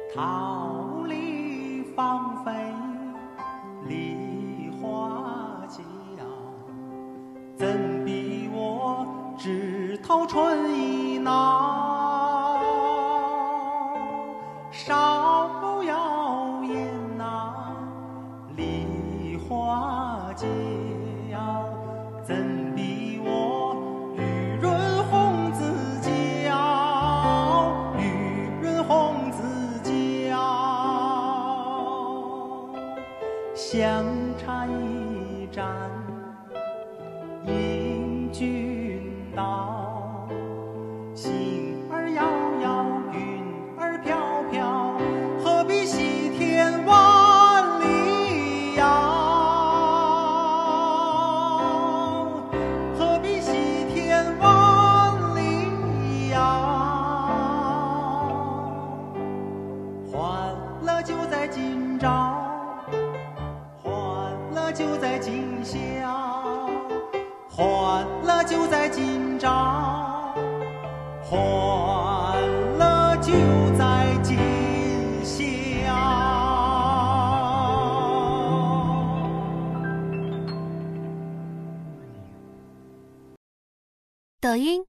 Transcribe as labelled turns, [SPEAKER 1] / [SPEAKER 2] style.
[SPEAKER 1] 桃李芳菲梨花娇，怎比我枝头春意闹？稍遥言那梨花娇，怎比我玉润红子娇？玉润红子娇，相差一盏迎君到，星儿遥遥，云儿飘飘，何必西天万里遥？何必西天万里遥？欢乐就在今朝，欢乐就在今宵，欢乐就在今朝，欢乐就在今宵。
[SPEAKER 2] 抖音